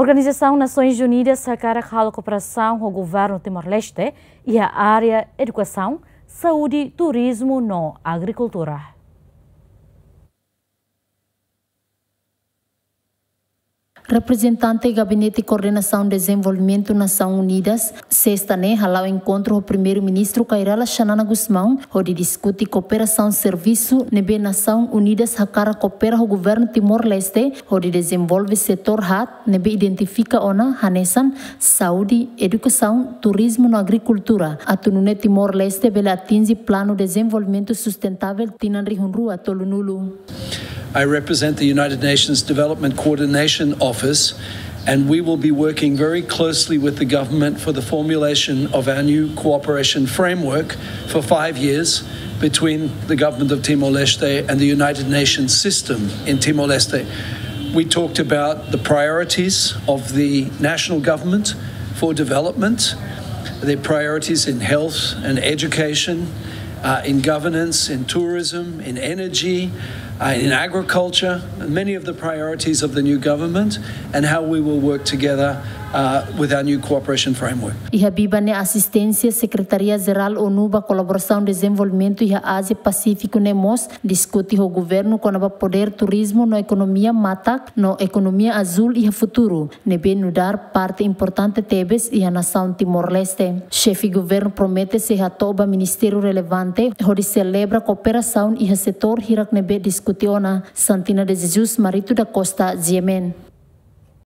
Organização Nações Unidas sacara a cooperação com o governo Timor-Leste e a área educação, saúde, turismo e agricultura. Representante do Gabinete de Coordenação e Desenvolvimento Nações Unidas, sexta-feira, halau encontro o primeiro-ministro Kairala Xanana Gusmão, onde discute cooperação serviço nebe Nações Unidas hakara coopera o governo Timor-Leste, onde desenvolve setor hat, nebe identifica ona hanesan saúde, educação, turismo e agricultura. Atunune Timor-Leste bela atinge plano de desenvolvimento sustentável tinanri hunrua tolunulu. I represent the United Nations Development Coordination Office, and we will be working very closely with the government for the formulation of our new cooperation framework for 5 years between the government of Timor-Leste and the United Nations system in Timor-Leste. We talked about the priorities of the national government for development, their priorities in health and education, in governance, in tourism, in energy, in agriculture, and many of the priorities of the new government, and how we will work together with our new cooperation framework. Iha bibane assistência Secretaria-Geral ONU ba colaboração e desenvolvimento iha Ásia Pacífico nemos discute o governo com a poder turismo no economia matak no economia azul iha futuro nebe nudar parte importante tebes iha nação Timor-Leste. Chefe governo promete se hatoba ministério relevante onde celebra cooperação iha setor hirak nebe discutiona Santina de Jesus Marito da Costa Yemen.